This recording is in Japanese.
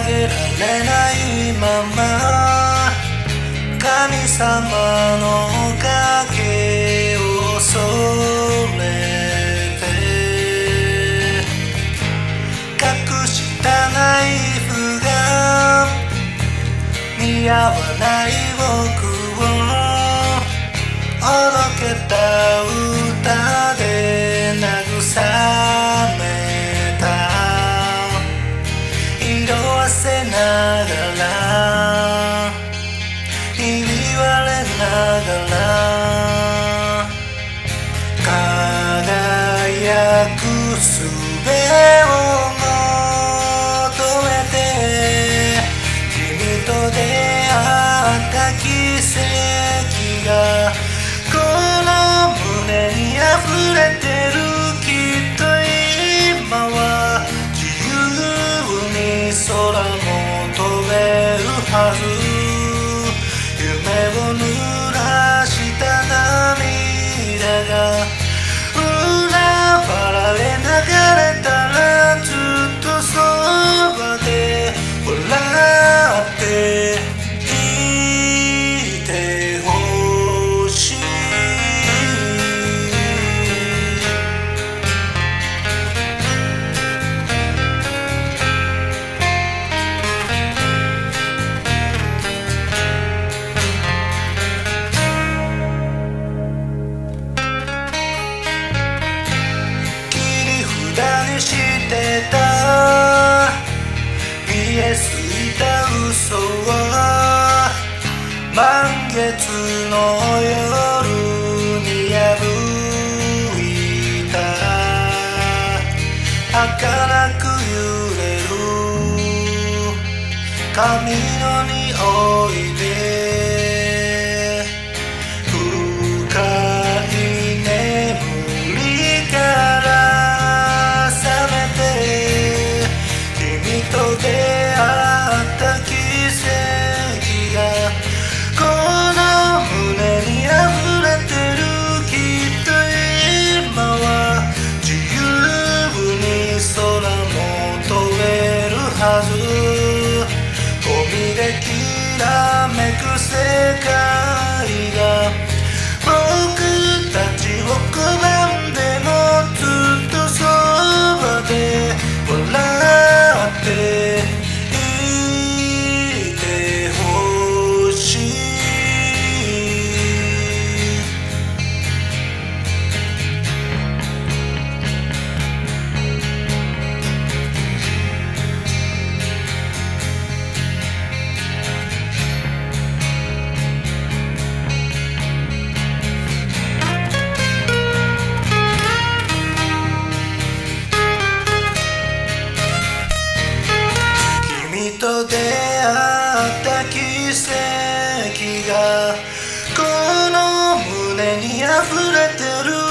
げられないまま神様の影を恐れて隠したナイフが似合わない僕をおどけた歌で慰めた色あせながらひび割れながら輝く術を求めて君と出会った奇跡がこの胸に溢れてるきっと今は自由に空も飛べるはず夢を濡らした涙が裏腹で流れたらずっとそばで笑っていてほしいしてた見えすぎた嘘は満月の夜に破いた儚く揺れる髪の匂いで深い眠りからと出会った奇跡がこの胸に溢れてるきっと今は自由に空も飛べるはずゴミできらめく世界が僕たちを拒んでもずっとそばで笑っていてほしいと出会った奇跡がこの胸に溢れてる